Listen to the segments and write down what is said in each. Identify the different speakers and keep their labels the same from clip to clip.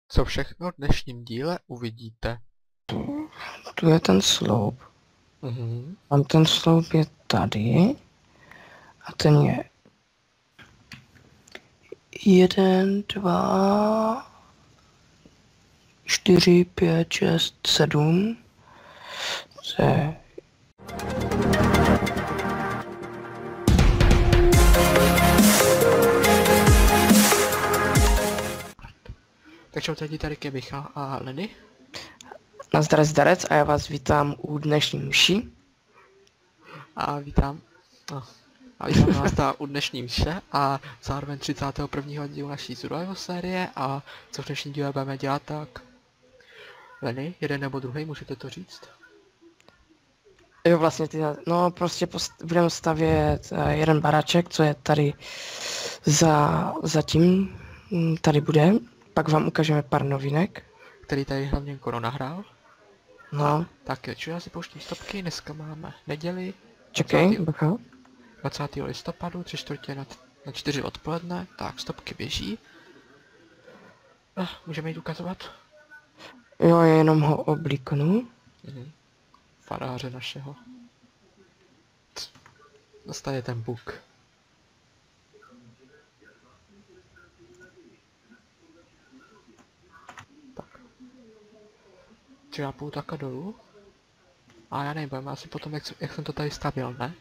Speaker 1: Co všechno v dnešním díle uvidíte.
Speaker 2: Tu je ten sloup. Tam ten sloup je tady. A ten je 1, 2, 4, 5, 6, 7. To je...
Speaker 1: Takže od tady je Michal a Lenny.
Speaker 2: Nazdar zdarec a já vás vítám u dnešní mši.
Speaker 1: A vítám vás u dnešní mše a zároveň 31. dílu naší survival série. A co v dnešním díle budeme dělat, tak Lenny, jeden nebo druhý, můžete to říct?
Speaker 2: Jo, vlastně no prostě budeme stavět jeden baráček, co je tady za tím, tady bude. Pak vám ukážeme pár novinek.
Speaker 1: Který tady hlavně Koro nahrál.
Speaker 2: No.
Speaker 1: Tak jo, já si pouštím stopky, dneska máme neděli.
Speaker 2: Čekej, bacha.
Speaker 1: 20. listopadu, 3/4 na 4 odpoledne, tak stopky běží. Můžeme jít ukazovat?
Speaker 2: Jo, jenom ho oblíknu.
Speaker 1: Faráře našeho. Dostane ten buk. Tak. Či já půjdu takhle dolů? A já nevím, budeme asi potom, jak jsem to tady stavěl, ne?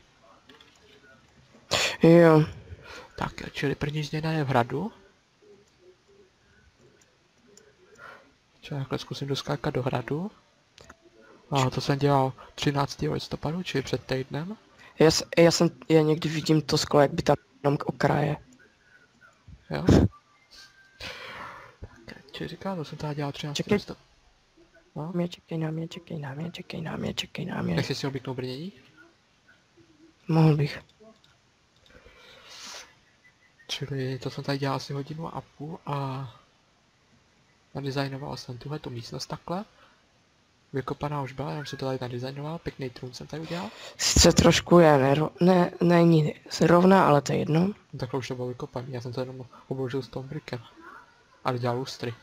Speaker 2: Jo.
Speaker 1: Tak jo, čili první změna je v hradu. Čili takhle zkusím doskákat do hradu. A to jsem dělal 13. listopadu, čili před týdnem.
Speaker 2: Já někdy vidím to sklo, jak by tam jenom k okraje.
Speaker 1: Jo. Tak, čili říkám, to jsem tady dělal 13. listopadu. No.
Speaker 2: Čekej na mě.
Speaker 1: Nechci si obliknout brnění?
Speaker 2: Mohl bych.
Speaker 1: Čili to jsem tady dělal asi 1,5 hodiny a nadizajnoval jsem tuhletu místnost takhle. Vykopaná už byla, jenom si to tady nadizajnoval, pěkný trůn jsem tady udělal.
Speaker 2: Sice trošku je není rovná, ale to je jedno.
Speaker 1: No, takhle už to bylo vykopaný, já jsem to jenom obložil s tom brikem. A dodělal lustry.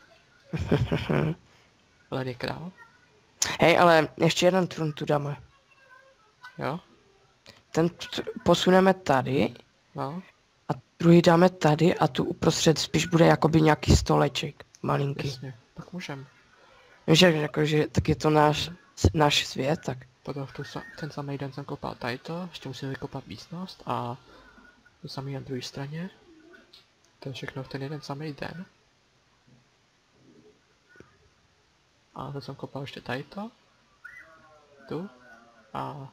Speaker 1: Lenny král.
Speaker 2: Hej, ale ještě jeden trůn tu dáme.
Speaker 1: Jo?
Speaker 2: Ten posuneme tady.
Speaker 1: No.
Speaker 2: A druhý dáme tady a tu uprostřed spíš bude jakoby nějaký stoleček malinký.
Speaker 1: Jasně, tak můžem.
Speaker 2: Víš, jakože tak je to náš svět, tak.
Speaker 1: Potom ten samý den jsem kopal tady to, ještě musím vykopat místnost a to samý na druhé straně. To je všechno v ten jeden samý den. A to jsem kopal ještě tady to. Tu. A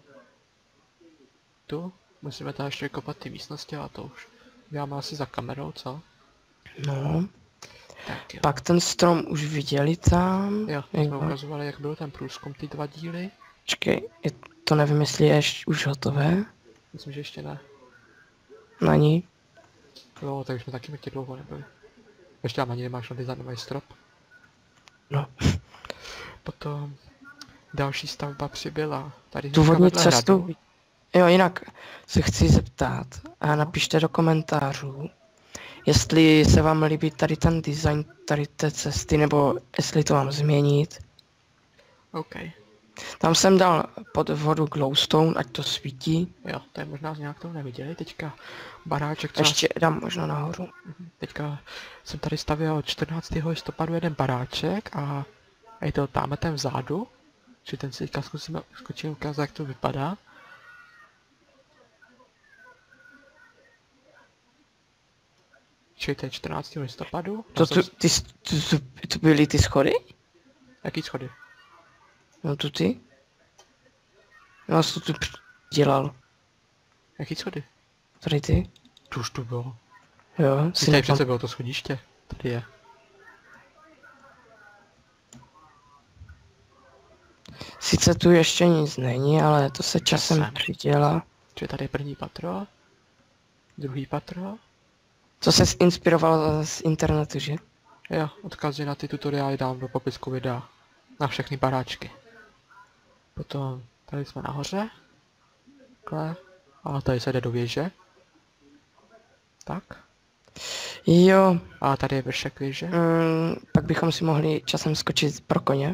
Speaker 1: tu. Musíme tady ještě vykopat ty místnosti, a to už děláme asi za kamerou, co?
Speaker 2: No.
Speaker 1: Tak jo.
Speaker 2: Pak ten strom už viděli tam.
Speaker 1: Jo, jsme ukazovali, jak byl ten průzkum, ty 2 díly.
Speaker 2: Počkej, to nevím, jestli je už hotové.
Speaker 1: Myslím, že ještě ne.
Speaker 2: Na ní.
Speaker 1: Jo, takže jsme taky měli dlouho nebyli. Ještě tam ani nemáš nadizajnovaný strop.
Speaker 2: No.
Speaker 1: Potom další stavba přibyla. Tady
Speaker 2: Důvodní cestu.
Speaker 1: Hradu.
Speaker 2: Jo, jinak se chci zeptat a napište do komentářů, jestli se vám líbí tady ten design tady té cesty, nebo jestli to mám změnit.
Speaker 1: OK.
Speaker 2: Tam jsem dal pod vodu glowstone, ať to svítí.
Speaker 1: Jo, to je možná nějak to neviděli. Teďka baráček,
Speaker 2: Ještě dám možná nahoru.
Speaker 1: Teďka jsem tady stavěl 14. listopadu jeden baráček a je to tamhle ten vzadu. Či ten si teďka zkusím ukázat, jak to vypadá. Čili ten 14. listopadu.
Speaker 2: To byly ty schody?
Speaker 1: Jaký schody?
Speaker 2: No tu ty? Já jsem to tu dělal.
Speaker 1: Jaký schody?
Speaker 2: Tady ty?
Speaker 1: Tu už tu bylo.
Speaker 2: Jo,
Speaker 1: Tady přece bylo to schodiště. Tady je.
Speaker 2: Sice tu ještě nic není, ale to se časem přidělá.
Speaker 1: Čili tady je první patro. Druhý patro.
Speaker 2: To se inspiroval z internetu, že?
Speaker 1: Jo, odkazy na ty tutoriály dám do popisku videa. Na všechny baráčky. Potom tady jsme nahoře. Takhle. A tady se jde do věže. Tak.
Speaker 2: Jo,
Speaker 1: A tady je vršek věže.
Speaker 2: pak bychom si mohli časem skočit pro koně.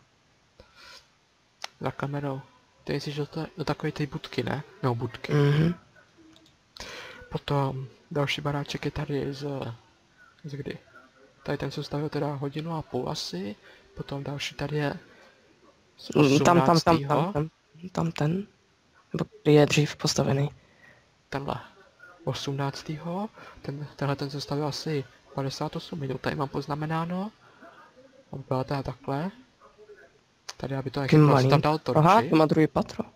Speaker 1: Za kamerou. Ty jsi do takové té budky, ne? No, budky.
Speaker 2: Mhm.
Speaker 1: Potom další baráček je tady z kdy? Tady ten se stavil teda 1,5 hodiny asi. Potom další tady je z 18.
Speaker 2: Tam ten. Nebo který je dřív postavený.
Speaker 1: Tenhle 18. Tenhle ten se stavil asi 58 minut, tady mám poznamenáno. A byla teda takhle. Tady, aby to nechybilo, jsem tam dal torči.
Speaker 2: Aha, to má druhý patro.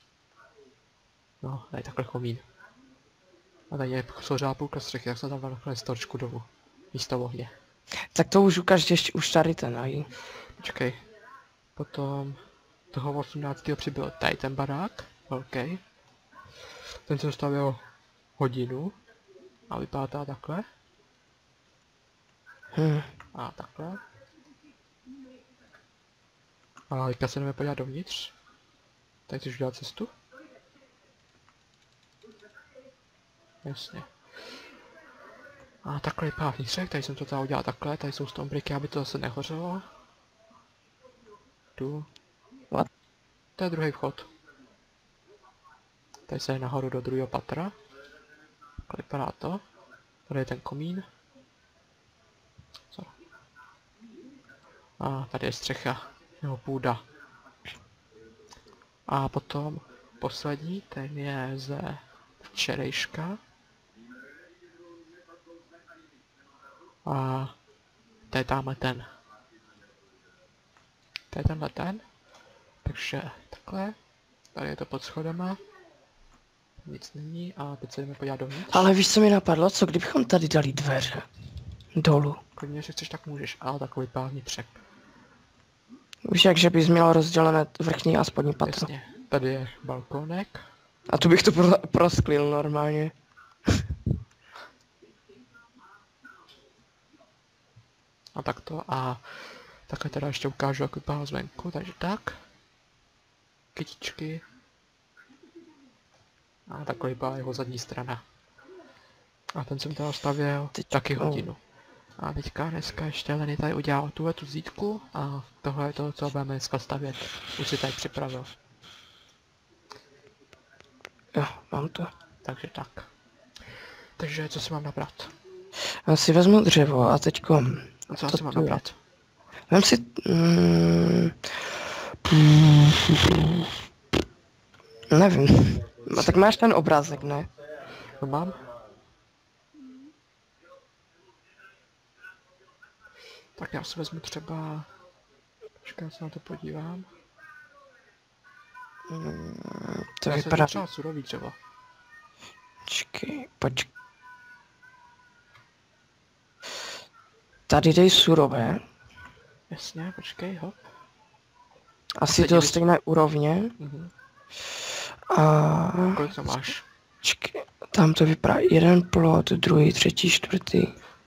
Speaker 1: No, tady takhle komín. A tady je složila půlka střechy, tak jsem tam dal nakonec torčku dolů. Místo ohně.
Speaker 2: Tak to už ukáž ještě už tady ten, aj.
Speaker 1: Počkej. Potom toho 18. přibyl tady ten barák, velký. Ten se stavil 1 hodinu. A vypadá to takhle. A takhle. A teďka se jdeme podívat dovnitř. Tady chceš udělat cestu? Jasně. A takhle vypadá vnitřek, tady jsem to teda udělal takhle, tady jsou stombriky, aby to zase nehořelo. Tu.
Speaker 2: What?
Speaker 1: To je druhý vchod. Tady se jde nahoru do druhého patra. Takhle vypadá to. Tady je ten komín. Co? A tady je střecha, nebo půda. A potom poslední, ten je ze včerejška. A to je tamhle ten. To je tenhle ten. Takže takhle. Tady je to pod schodama. Nic není a teď se jdeme podívat dovnitř.
Speaker 2: Ale víš, co mi napadlo? Co kdybychom tady dali dveře? Dolů.
Speaker 1: Klidně, jestli chceš, tak můžeš, ale takový pár vnitřek.
Speaker 2: Víš, jakže bys měl rozdělené vrchní a spodní patro.
Speaker 1: Jasně. Tady je balkónek.
Speaker 2: A tu bych to prosklil normálně.
Speaker 1: A takto a takhle teda ještě ukážu, jak vypadá zvenku, takže tak. Kytičky. A takový vypadá jeho zadní strana. A ten jsem teda stavěl taky 1 hodinu. A teďka dneska ještě Lenny tady udělal tu zítku a tohle je to, co budeme dneska stavět. Už si tady připravil.
Speaker 2: Jo, mám to.
Speaker 1: Takže tak. Takže co si mám nabrat?
Speaker 2: Já si vezmu dřevo a teďko...
Speaker 1: A co asi mám nabrat?
Speaker 2: Vem si... nevím. A tak máš ten obrázek, ne?
Speaker 1: No mám. Tak já si vezmu třeba... Počkej, já se na to podívám.
Speaker 2: To
Speaker 1: já
Speaker 2: vypadá...
Speaker 1: třeba surový dřevo.
Speaker 2: Počkej. Tady dej surové.
Speaker 1: Jasně, počkej, hop.
Speaker 2: Asi do stejné úrovně. A...
Speaker 1: Kolik to máš?
Speaker 2: Počkej, tam to vypadá 1 plot, druhý, třetí, čtvrtý.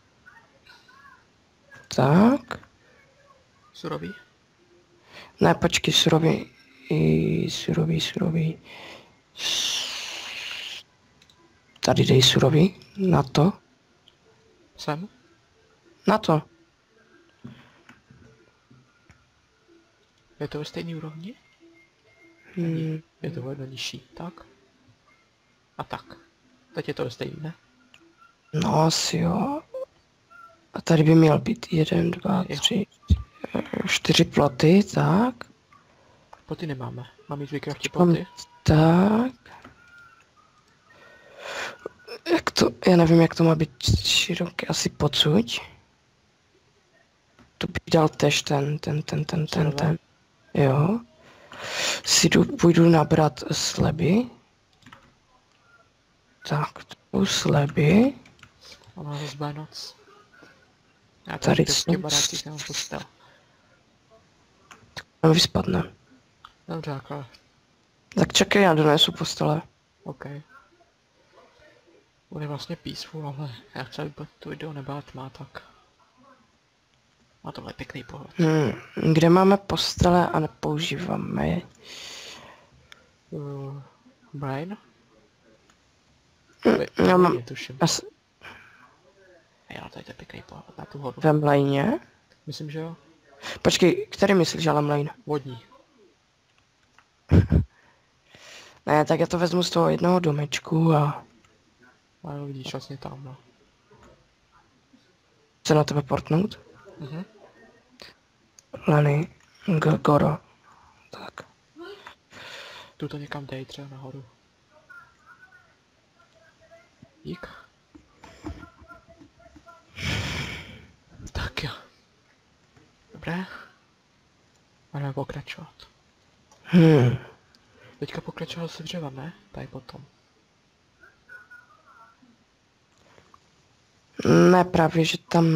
Speaker 2: Tak.
Speaker 1: Surový?
Speaker 2: Ne, počkej, surový. Tady dej surový, na to.
Speaker 1: Sem?
Speaker 2: Na to.
Speaker 1: Je to ve stejné úrovni? Je to hodně nižší, tak? A tak. Teď je to ve stejný, ne?
Speaker 2: No asi jo. A tady by měl být 1, 2, 3, 4 ploty, tak.
Speaker 1: Ploty nemáme. Mám jít vykraftit ploty.
Speaker 2: Tak. Jak to, já nevím, jak to má být široké, asi podsuť. To bych dal tež ten. Jo. Půjdu nabrat sleby. Tak, tu sleby.
Speaker 1: Ona zase bude noc. Já
Speaker 2: tady
Speaker 1: v barácích nemám postel.
Speaker 2: Tam vyspadne.
Speaker 1: Dobře, jako...
Speaker 2: Tak čekej, já donesu postele.
Speaker 1: OK. Bude vlastně peaceful, ale já chci, aby to video nebyla tma, tak... Má tohle pěkný pohled.
Speaker 2: Kde máme postele a nepoužíváme je?
Speaker 1: Brian?
Speaker 2: Já mám...
Speaker 1: Jo, to je pěkný pohled na tu horu.
Speaker 2: Ve mlejně?
Speaker 1: Myslím, že jo.
Speaker 2: Počkej, který myslíš, ale mlejn?
Speaker 1: Vodní.
Speaker 2: Ne, tak já to vezmu z toho jednoho domečku a
Speaker 1: A jo, vidíš vlastně tam, no.
Speaker 2: se na tebe portnout.
Speaker 1: Mhm.
Speaker 2: Lenny, Goro. Tak.
Speaker 1: Tu to někam dej třeba nahoru. Dík. Tak jo. Dobré. Budeme pokračovat. Teďka pokračoval se dřevem, ne? Tady potom.
Speaker 2: Ne, právě, že tam...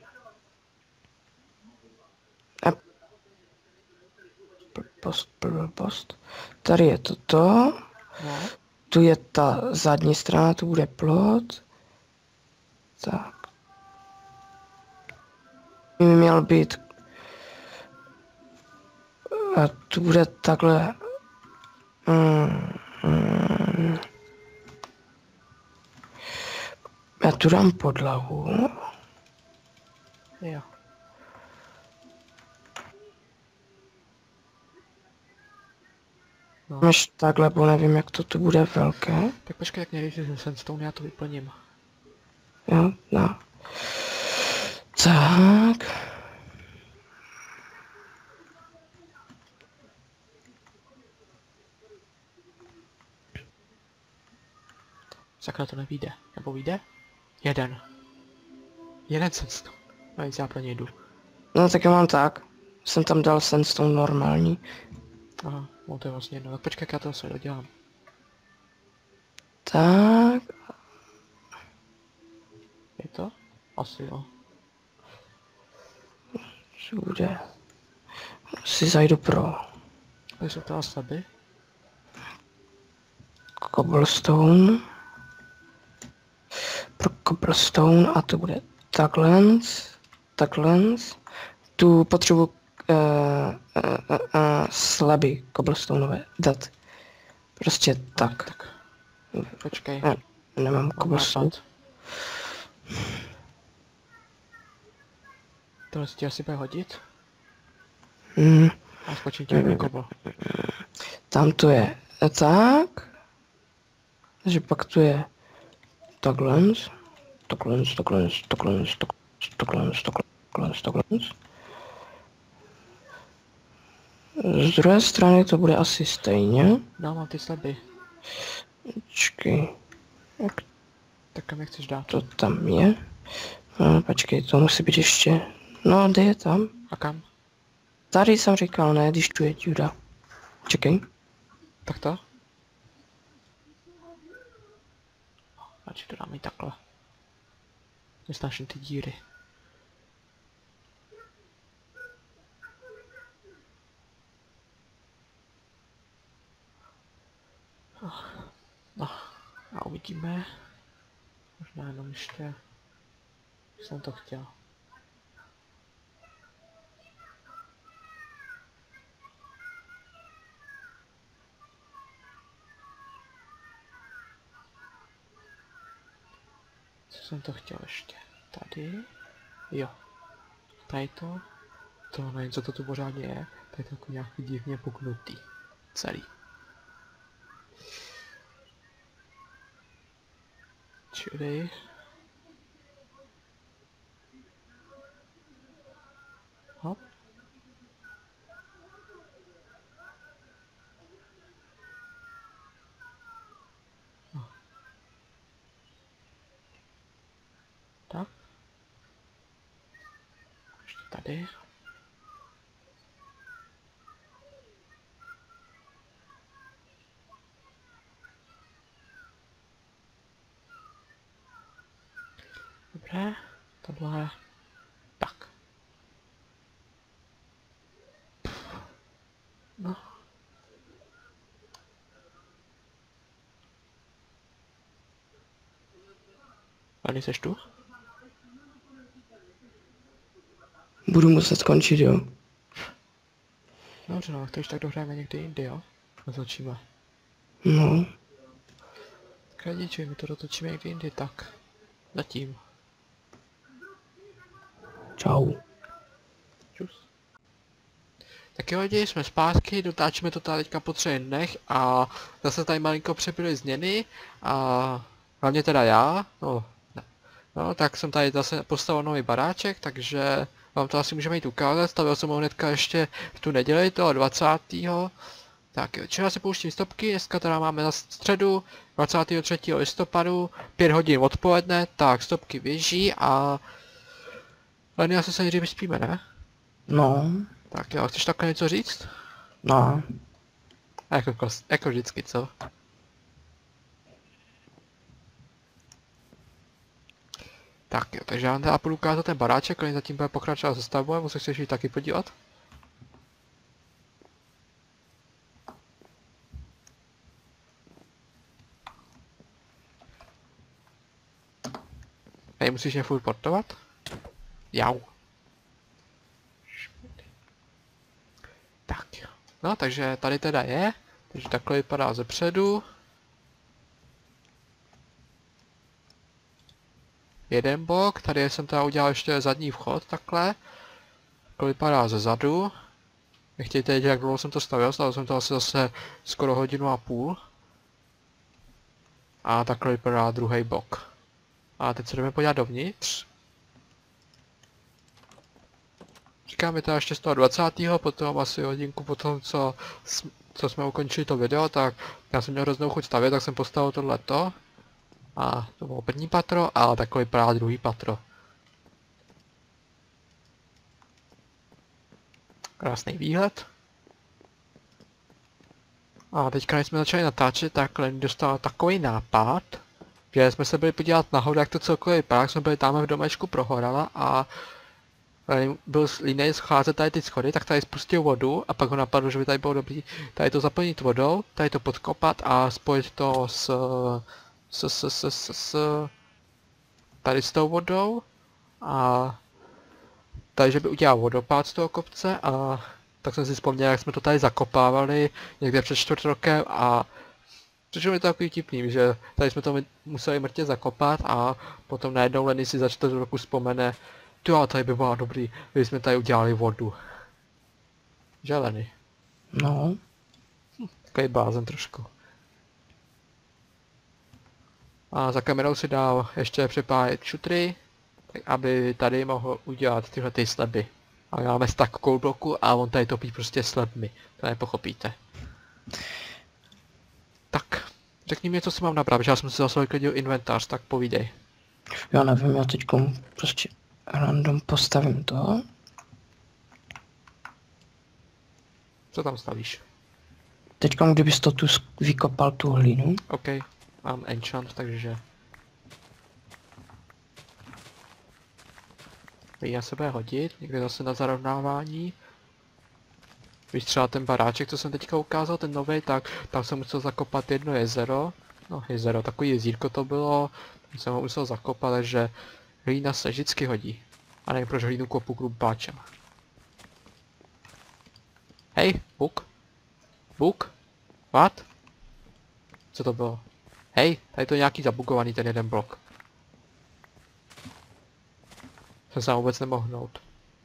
Speaker 2: Post. Tady je toto.
Speaker 1: No.
Speaker 2: Tu je ta zadní strana, tu bude plot. Tak. Měl být... A tu bude takhle... Já tu dám podlahu.
Speaker 1: Jo. No.
Speaker 2: Máš takhle, bo nevím, jak to tu bude velké.
Speaker 1: Tak počkej, jak mě dej ten sandstone, já to vyplním.
Speaker 2: Jo, no. Tak.
Speaker 1: Sakra, to nevíde. Nebo vyjde? Jeden. Jeden sandstone. No nic, já pro něj jdu.
Speaker 2: No tak já mám tak. Jsem tam dal sandstone normální.
Speaker 1: Aha, no to je vlastně jedno. Tak počkej, jak já to zase dodělám.
Speaker 2: Tak.
Speaker 1: Je to? Asi jo.
Speaker 2: Co bude? Si zajdu pro
Speaker 1: Tady jsou to sleby.
Speaker 2: cobblestone. Pro cobblestone a to bude takhle. Takhle. Tu potřebuji sleby cobblestoneové dát. Prostě tak.
Speaker 1: Tak. Počkej.
Speaker 2: Ne, nemám
Speaker 1: Mám
Speaker 2: cobblestone.
Speaker 1: nápad. Tohle si ti asi bude hodit. A skočím ti do kobl.
Speaker 2: Tam to je tak. Takže pak tu je takhle. Takhle. Z druhé strany to bude asi stejně.
Speaker 1: No, mám ty sleby.
Speaker 2: Počkej,
Speaker 1: Tak kam je chceš dát?
Speaker 2: to tam je. No, počkej, to musí být ještě. No, kde je tam?
Speaker 1: A kam?
Speaker 2: Tady jsem říkal, ne, když tu je díra. Čekej.
Speaker 1: Tak to? Radši to dáme i takhle. Nesnáším ty díry. No, a uvidíme. Možná jenom ještě jsem to chtěl. Co jsem to chtěl ještě? Tady? Jo. Tady to? To nevím, co to tu pořádně je. Tady to jako nějaký divně puknutý. Celý. Čili... Hop. No. Tak. Ještě tady. Dobré, tohle... Tak. No. A nejseš tu?
Speaker 2: Budu muset skončit, jo.
Speaker 1: Dobře, no, když tak dohrajeme někdy jindy, jo? Natočíme.
Speaker 2: No.
Speaker 1: Kradiči, my to dotočíme někdy jindy, tak. Zatím.
Speaker 2: Čau.
Speaker 1: Čus. Tak jo lidi, jsme zpátky, dotáčíme to tady teďka po 3 dnech a zase tady malinko přebyly změny a hlavně teda já, no tak jsem tady zase postavil nový baráček, takže vám to asi můžeme jít ukázat, stavil jsem ho hnedka ještě v tu neděli, toho 20. Tak jo, včera si pouštím stopky, dneska teda máme za středu, 23. listopadu, 5 hodin odpoledne, tak stopky běží a... Leny, asi se nejdřív vyspíme, ne?
Speaker 2: No,
Speaker 1: Tak jo, chceš takhle něco říct?
Speaker 2: no.
Speaker 1: Jako vždycky, co? Tak jo, takže já vám teda půjdu ukázat ten baráček, který zatím bude pokračovat se stavbou, nebo se chceš jít taky podívat? Hej, musíš mě furt portovat? Jau. Tak jo. No, takže tady teda je. Takže takhle vypadá zepředu. Jeden blok, tady jsem teda udělal ještě zadní vchod, takhle. Takhle vypadá ze zadu. Nechtějte vědět, jak dlouho jsem to stavil jsem to asi zase skoro 1,5 hodiny. A takhle vypadá druhý blok. A teď se jdeme podívat dovnitř. Říkáme to ještě z toho 20. potom asi hodinku potom, co jsme ukončili to video, tak já jsem měl hroznou chuť stavět, tak jsem postavil tohleto. A to bylo první patro a takhle vypadá druhý patro. Krásný výhled. A teďka, když jsme začali natáčet, tak Len dostal takový nápad, že jsme se byli podívat nahoru, jak to celkově vypadá, jsme byli tam v domečku pro Horala a byl línej scházet tady ty schody, tak tady spustil vodu a pak ho napadlo, že by tady bylo dobrý tady to zaplnit vodou, tady to podkopat a spojit to tady s tou vodou a takže by udělal vodopád z toho kopce a tak jsem si vzpomněl, jak jsme to tady zakopávali někde před 4 rokem a přišlo mi to takový vtipný, že tady jsme to museli mrtě zakopat a potom najednou Lenny si za 4 roku vzpomene, jo, tady by bylo dobrý, kdyby jsme tady udělali vodu. Že Lenny?
Speaker 2: No.
Speaker 1: Takový blázen trošku. A za kamerou si dal ještě přepájet šutry, tak aby tady mohl udělat tyhle ty sleby. A máme stack coal bloku a on tady topí prostě slebmi, to nepochopíte. Tak, řekni mi, co si mám nabrat, že já jsem si zase vyklidil inventář, tak povídej.
Speaker 2: Já nevím, já teď prostě random postavím to.
Speaker 1: Co tam stavíš?
Speaker 2: Teď kdybys to tu vykopal tu hlínu.
Speaker 1: OK, mám enchant, takže... Hlína se bude hodit, někde zase na zarovnávání. Víš třeba ten baráček, co jsem teďka ukázal, ten nový, tak tam jsem musel zakopat jedno jezero. No jezero, takový jezírko to bylo. Tam jsem ho musel zakopat, takže hlína se vždycky hodí. A nevím, proč hlínu kopu krupáčem. Hej, buk. Buk? What? Co to bylo? Hej, tady to je nějaký zabugovaný ten jeden blok. Jsem se vůbec nemohl hnout.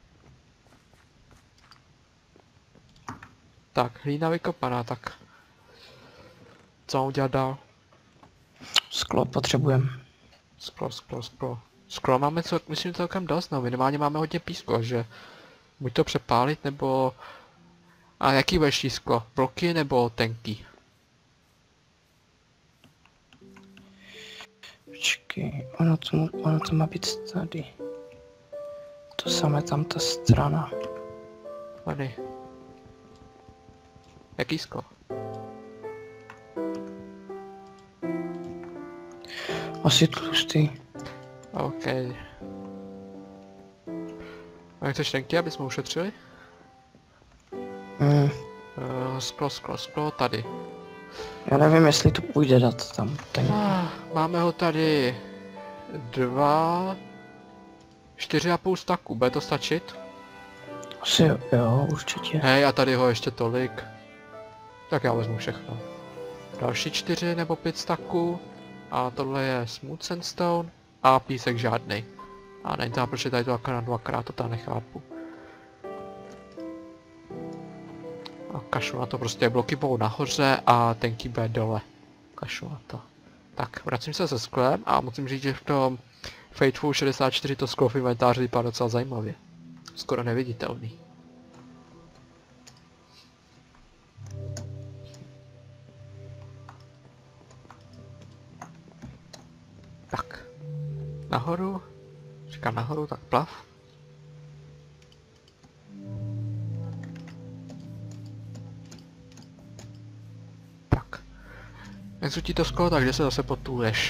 Speaker 1: Tak, hlína vykopaná, tak... Co mám udělat dál?
Speaker 2: Sklo potřebujeme.
Speaker 1: Sklo máme co, myslím celkem dost, no minimálně máme hodně písku, že buď to přepálit, nebo... A jaký budeš chtít sklo? Bloky nebo tenky?
Speaker 2: Počkej, ono to má být tady. To samé tam ta strana.
Speaker 1: Tady. Jaký sklo?
Speaker 2: Asi tlustý.
Speaker 1: OK. A chceš tenky, aby jsme ušetřili? Sklo, tady.
Speaker 2: Já nevím, jestli to půjde dát tam.
Speaker 1: Máme ho tady 4,5 staku, bude to stačit?
Speaker 2: Asi jo, určitě.
Speaker 1: Hej, a tady ho ještě tolik. Tak já vezmu všechno. Další 4 nebo 5 staků. A tohle je smooth sandstone a písek žádnej. A není to, proč je tady to akorát dvakrát, to tam nechápu. A kašlu na to, prostě bloky budou nahoře a tenky bude dole. Kašlu na to. Tak, vracím se se sklem a musím říct, že v tom Fateful 64 to sklo v inventáři vypadá docela zajímavě. Skoro neviditelný. Tak. Nahoru. Říkám nahoru, tak plav. Tak. Nesu ti to sklo, takže se zase potuluješ.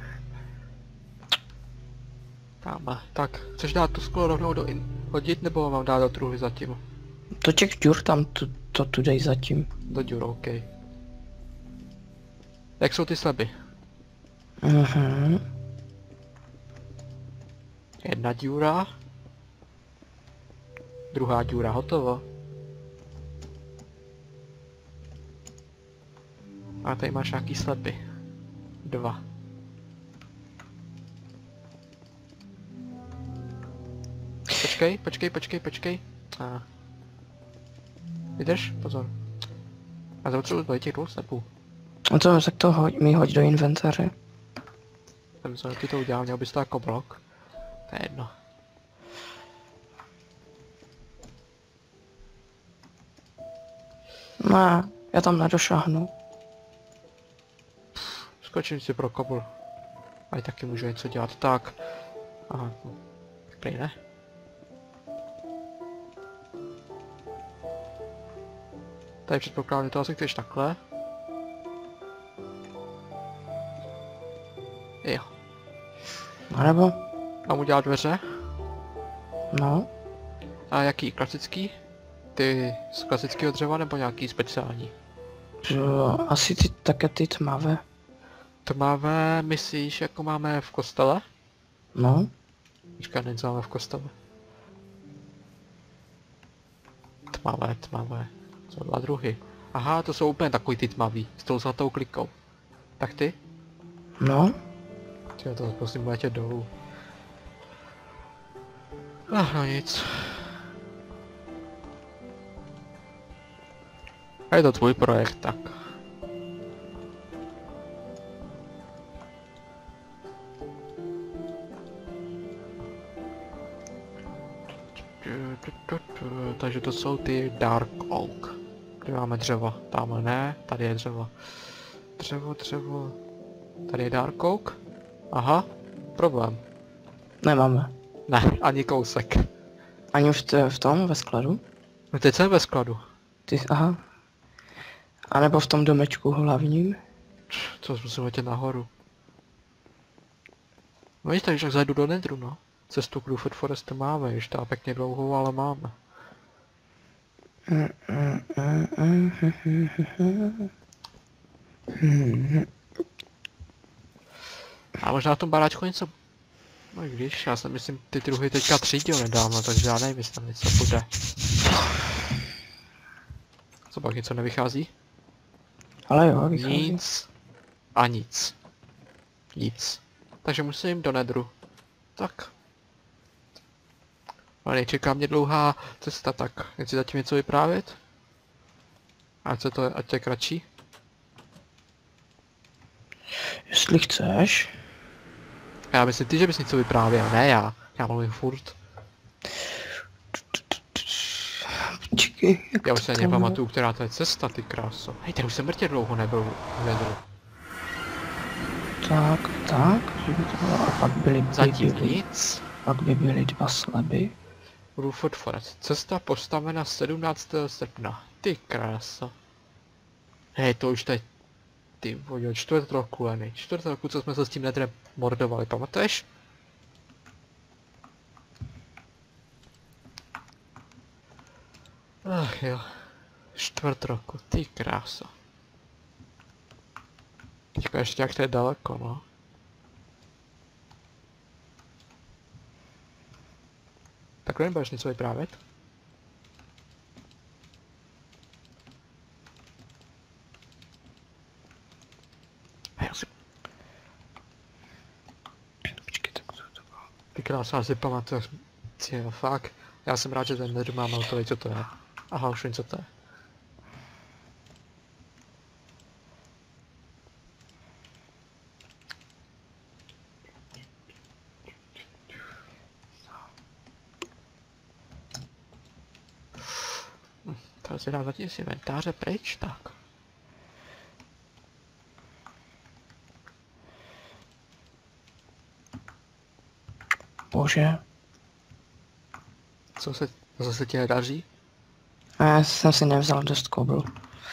Speaker 1: Tamhle. Tak, chceš dát to sklo rovnou hodit, nebo mám dát do truhly zatím?
Speaker 2: Do těch děr tam to tu dej zatím.
Speaker 1: Do děr, OK. Jak jsou ty sleby? Jedna díra. Druhá díra, hotovo. A tady máš nějaký sleby. 2. Počkej. Vydrž? Pozor. A zapotřebuji těch 2 slebů.
Speaker 2: A to tak to mi hoď do inventáře.
Speaker 1: Jsem ti to udělal, měl bys to jako blok. To je jedno.
Speaker 2: Ne, já tam nedošáhnu.
Speaker 1: Skočím si pro kobl. A taky můžu něco dělat. Tak. Aha. Tak prej ne. Tady předpokládám, že to asi chceš takhle. Jo.
Speaker 2: A nebo?
Speaker 1: Mám udělat dveře.
Speaker 2: No.
Speaker 1: A jaký? Klasický? Ty z klasického dřeva nebo nějaký speciální?
Speaker 2: Asi také ty tmavé.
Speaker 1: Tmavé, myslíš, jako máme v kostele?
Speaker 2: No.
Speaker 1: Počkej, něco máme v kostele. Tmavé. Jsou 2 druhy. Aha, to jsou úplně takový ty tmavý, s tou zlatou klikou. Tak ty?
Speaker 2: No.
Speaker 1: Tyjo, to prosím letět dolů. No nic. A je to tvůj projekt, tak. Takže to jsou ty Dark Oak. Kde máme dřevo? Tamhle ne, tady je dřevo. Dřevo. Tady je Dark Oak. Aha, problém.
Speaker 2: Nemáme.
Speaker 1: Ne, ani kousek.
Speaker 2: Ani v tom, ve skladu?
Speaker 1: No teď jsem ve skladu.
Speaker 2: Aha. A nebo v tom domečku hlavním?
Speaker 1: Co musím letět nahoru. No víš, takže zajdu do Nedru, no. Cestu k Ruford Forestu máme, ještě ta pěkně dlouhou, ale máme. A možná v tom baráčku něco... No i když, já si myslím, ty druhy teďka třídil nedávno, takže já nevím, jestli tam něco bude. Co pak něco nevychází?
Speaker 2: Ale jo, vychází.
Speaker 1: Nic. A nic. Nic. Takže musím do Nedru. Tak. Ale nečeká mě dlouhá cesta, tak nechci zatím něco vyprávět? Ať to je kratší?
Speaker 2: Jestli chceš.
Speaker 1: Já myslím ty, že bys něco vyprávěl, ne já. Já mluvím furt.
Speaker 2: Počkej, jak
Speaker 1: Já
Speaker 2: to
Speaker 1: už se
Speaker 2: tam
Speaker 1: nepamatuju, která to je cesta, ty kráso. Hej, ten už jsem mrtě dlouho nebyl v Nedru.
Speaker 2: Tak, že by to bylo, a
Speaker 1: Zatím nic.
Speaker 2: pak by byly 2 sleby.
Speaker 1: Ruford Forest. Cesta postavena 17. srpna. Ty kráso. Hej, to už teď... Ty vojo, 4 roku, Lenny. 4 roku, co jsme se s tím Nedrem mordovali, pamatuješ? Ach jo. 4 roku, ty kráso. Teďka ještě jak to je daleko, no. Takhle nebudeš něco vyprávět?
Speaker 2: Počkej, tak to bylo.
Speaker 1: Ty krásná, si pamatuju, jo, fakt. Já jsem rád, že ten nether mám hotový, co to je. Aha, už vím, co to je. Tady si dám zatím z inventáře pryč, tak.
Speaker 2: Bože.
Speaker 1: Co se ti nedaří?
Speaker 2: A já jsem si nevzal dost kobru.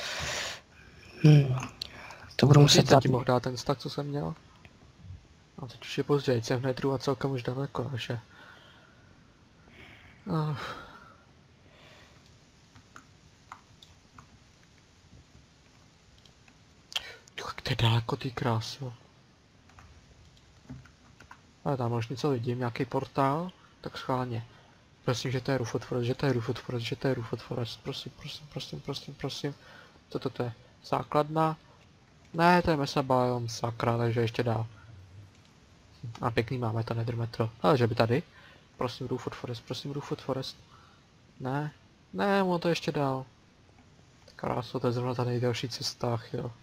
Speaker 2: To budu muset
Speaker 1: Jsem
Speaker 2: dát.
Speaker 1: ti mohl dát ten stack, co jsem měl. A teď už je později, jsem v netru a celkem už daleko, takže... Jak to je daleko, ty krásu. Ale tam už něco vidím, nějaký portál, tak schválně. Prosím, že to je Roofwood Forest, že to je Roofwood Forest, že to je Roofwood Forest, prosím. Co to je? Základna? Ne, to je Mesa Biome, sakra, takže ještě dál. A pěkný máme to Nether Metro. Ale že by tady? Prosím Roofwood Forest. Ne, on to ještě dál. Krásu, to je zrovna ta nejdelší cesta, jo.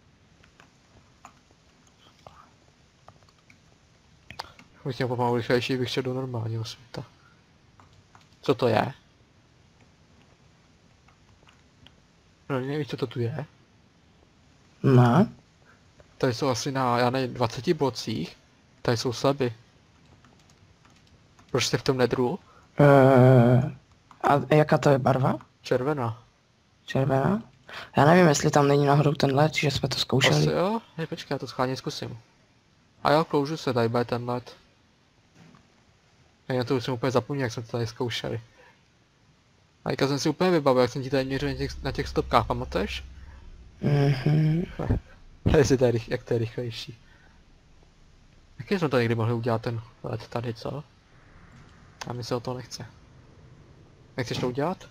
Speaker 1: Bych měl pomalu rychlejší, bych šel do normálního světa. Co to je? No nevíš, co to tu je?
Speaker 2: Ne.
Speaker 1: Tady jsou asi na, já nevím, 20 blocích. Tady jsou sleby. Proč jste v tom nedru?
Speaker 2: A jaká to je barva?
Speaker 1: Červená.
Speaker 2: Červená? Já nevím, jestli tam není náhodou ten led, že jsme to zkoušeli.
Speaker 1: Asi jo? Hej, počkej, já to schválně zkusím. A jo, kloužu se, tady bude ten led. Já to už jsem úplně zapomněl, jak jsme to tady zkoušeli. A teďka jsem si úplně vybavil, jak jsem ti tady měřil na těch stopkách, pamatuješ? Jak to je rychlejší. Jaký jsme to někdy mohli udělat ten let tady, co? A mi se o to nechce. Nechceš to udělat?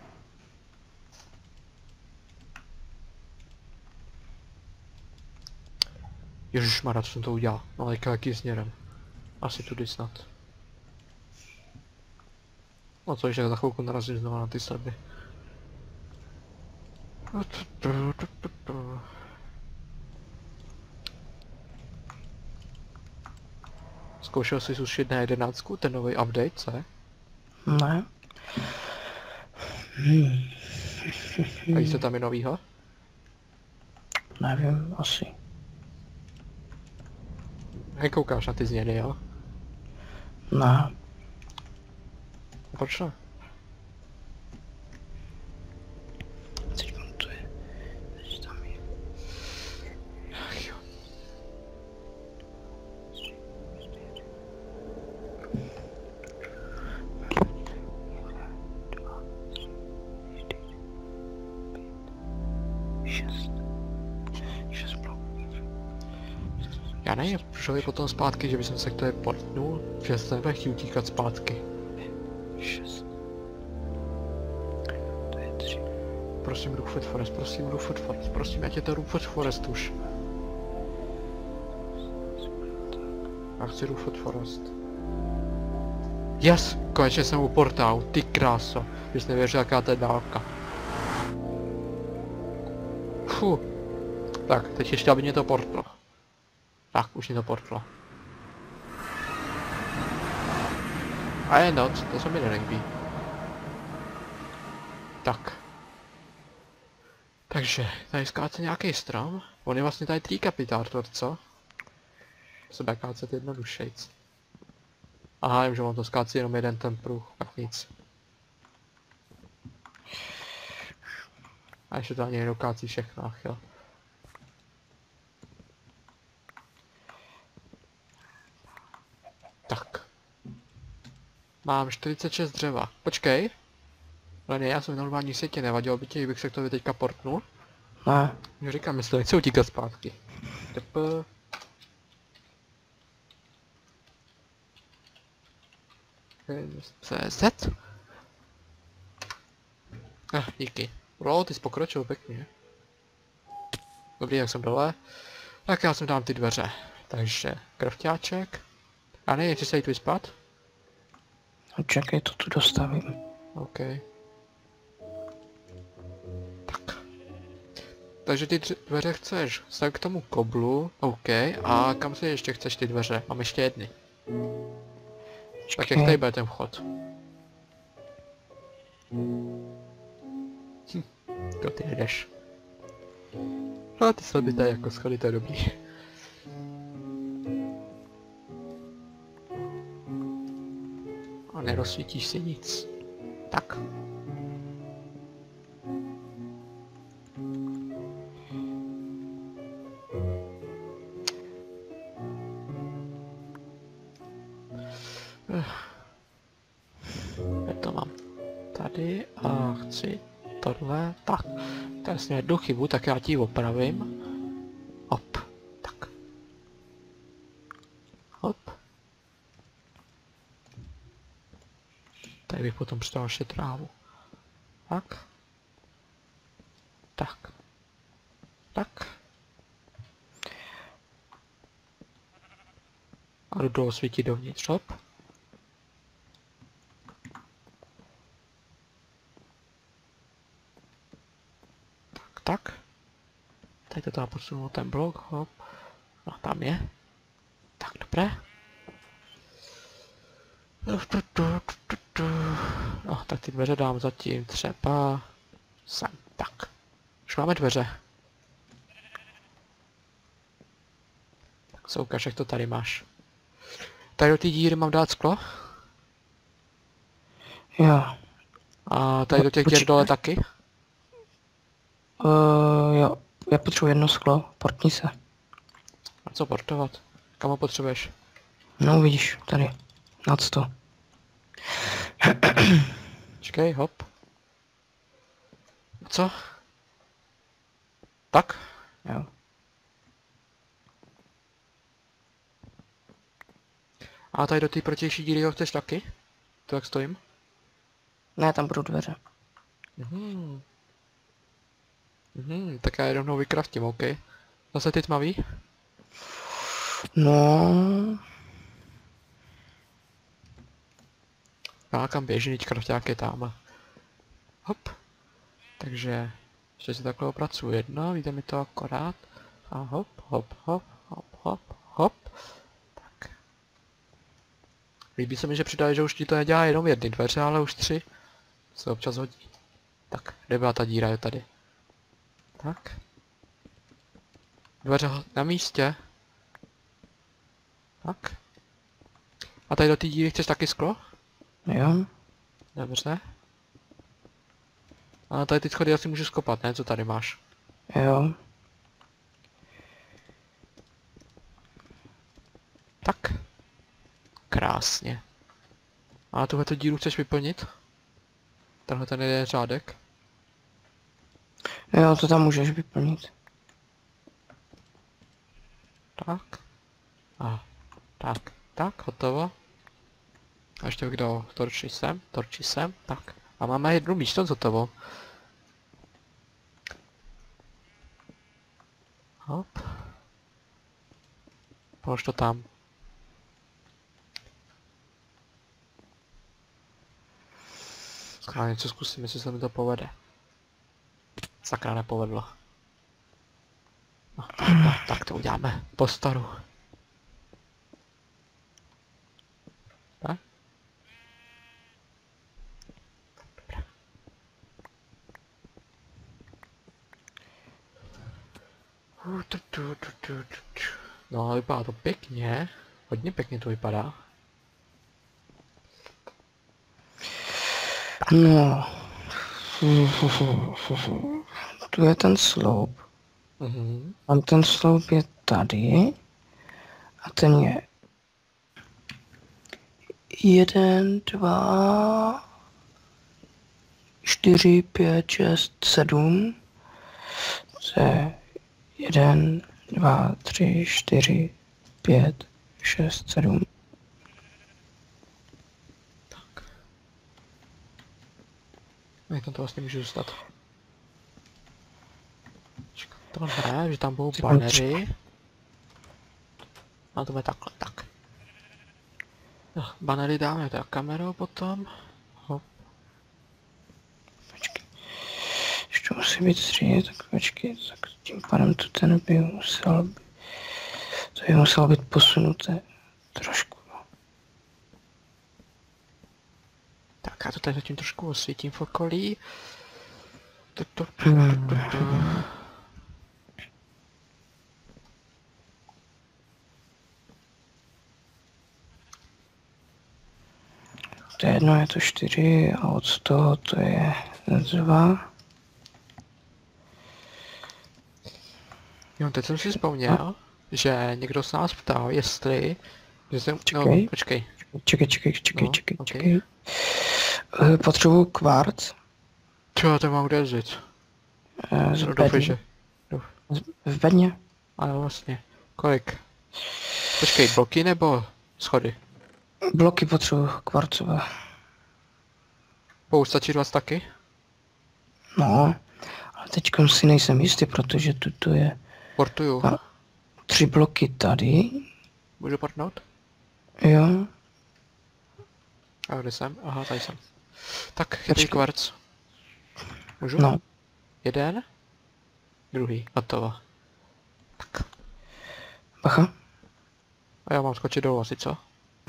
Speaker 1: Ježišmarja, co jsem to udělal? No teďka jakým směrem? Asi tudy snad. No co, že za chvilku narazím znovu na ty sleby. Zkoušel jsi sušit na 11, ten nový update, co je?
Speaker 2: Ne.
Speaker 1: A víš, co tam je novýho?
Speaker 2: Nevím, asi.
Speaker 1: Nekoukáš na ty změny, jo?
Speaker 2: Ne.
Speaker 1: A proč ne?
Speaker 2: Teď to je. Teď tam je.
Speaker 1: Ach jo. Já nevím, šel je potom zpátky, že bych se k tomu portnul, že se nebude chtít utíkat zpátky.
Speaker 2: 6. To je 3.
Speaker 1: Prosím Roofwood Forest, prosím, ať je to Roofwood Forest už. Já chci Roofwood Forest. Yes! Konečně jsem u portálu, ty kráso. Když nevěřil, jaká to je dálka. Fuh. Tak, teď ještě, aby mě to portlo. Tak, už mě to portlo. A je noc, to se mi nelíbí. Tak. Takže, tady skáče nějaký strom. On je vlastně tady trikapitátor, co? Se dá kácet jednodušejc. Aha, vím, že on to skácí jenom jeden ten pruh, tak nic. A ještě to ani nedokácí všechno, ach jo. Tak. Mám 46 dřeva. Počkej. Ale ne, já jsem v normální světě, nevadilo by tě, kdybych se k tobě teďka portnul.
Speaker 2: Ne.
Speaker 1: Já říkám, jestli to nechci utíkat zpátky. CZ? Díky. Bro, ty jsi pokročil pěkně. Dobrý, jak jsem dole. Tak já jsem dám ty dveře. Takže, krafťáček. A ne, jestli se jít vyspat?
Speaker 2: No, čekej, to tu dostavím.
Speaker 1: OK. Tak. Takže ty dveře chceš stavit k tomu koblu, OK. A kam si ještě chceš ty dveře? Mám ještě jedny. Tak jak tady bude ten vchod? To ty jedeš. No ty sledby tady jako schody, to je dobrý. A nerozsvítíš si nic. Tak. Já to mám tady a chci tohle. Tak. Tady jsem jednu chybu, tak já ti ji opravím. Hop. Tak. Hop. Tady bych potom přidal ještě trávu. Tak. Tak. Tak. A jdu toho svítit dovnitř, hop. Tak, tak. Tady to tam posunu ten blok, hop. No, tam je. Tak, dobré. No, tak ty dveře dám zatím třeba sem. Tak. Už máme dveře. Tak se ukáž, jak to tady máš. Tady do té díry mám dát sklo.
Speaker 2: Jo.
Speaker 1: A tady do těch děr dole taky.
Speaker 2: Jo. Já potřebuji jedno sklo, portni se.
Speaker 1: A co portovat? Kam ho potřebuješ?
Speaker 2: No vidíš, tady. Nad 100.
Speaker 1: Čekej, hop. Co? Tak?
Speaker 2: Jo.
Speaker 1: A tady do té protější díry ho chceš taky? To jak stojím?
Speaker 2: Ne, tam budou dveře.
Speaker 1: Tak já je rovnou vykraftím, OK. Zase ty tmavý?
Speaker 2: No.
Speaker 1: Já kam běží, teď krafťák je tam. Hop. Takže ještě si takhle opracuju jedno, víte mi to akorát. A hop, hop, hop, hop, hop, hop. Tak. Líbí se mi, že přidali, že už ti to nedělá jenom jedny dveře, ale už 3. Se občas hodí. Tak, kde byla ta díra, je tady. Tak. Dveře na místě. Tak. A tady do té díry chceš taky sklo?
Speaker 2: Jo.
Speaker 1: Dobře. A tady ty schody asi můžu skopat, ne? Co tady máš?
Speaker 2: Jo.
Speaker 1: Tak. Krásně. A tuhletu díru chceš vyplnit? Tenhle ten jeden řádek.
Speaker 2: Jo, to tam můžeš vyplnit.
Speaker 1: Tak. A tak, hotovo. A ještě bych dal torči sem, tak. A máme jednu místnost hotovo. Hop. Polož to tam. Skvěle, něco zkusím, jestli se mi to povede. Sakra, nepovedlo. No, tak to uděláme po staru. Tak? No, vypadá to pěkně. Hodně pěkně to vypadá.
Speaker 2: No. Tu je ten sloup. A ten sloup je tady. A ten je 1, 2, 4, 5, 6, 7. To je 1, 2, 3, 4, 5, 6, 7.
Speaker 1: Tak. Jak tam to vlastně může zůstat? To ne, že tam budou banery. A to je takhle, tak. No, banery dáme tak kamerou potom. Hop.
Speaker 2: Počkej. Ještě musí být 3, tak počkej, tak tím pádem to ten by musel být, to by muselo být posunuté trošku.
Speaker 1: Tak já to tady zatím trošku osvítím v okolí.
Speaker 2: To je 1, je to 4 a od toho to je 2.
Speaker 1: Jo, teď jsem si vzpomněl, že někdo se nás ptal, jestli... Že jsem...
Speaker 2: Čekej.
Speaker 1: No, počkej.
Speaker 2: Čekej. Potřebuju kvarc.
Speaker 1: Čo, to mám kde vzít?
Speaker 2: Z
Speaker 1: No, doufej,
Speaker 2: bedny.
Speaker 1: že...
Speaker 2: V bedně.
Speaker 1: Ale vlastně. Kolik? Počkej, bloky nebo schody?
Speaker 2: Bloky potřebuju kvarcové.
Speaker 1: Stačí 20 taky?
Speaker 2: No, ale teďkom si nejsem jistý, protože tuto je
Speaker 1: Portuju.
Speaker 2: 3 bloky tady.
Speaker 1: Můžu portnout?
Speaker 2: Jo.
Speaker 1: A kde jsem? Aha, tady jsem. Tak, chytej kvarc. Můžu?
Speaker 2: No.
Speaker 1: Jeden. Druhý. Hotovo. Tak.
Speaker 2: Bacha.
Speaker 1: A já mám skočit dolů asi, co?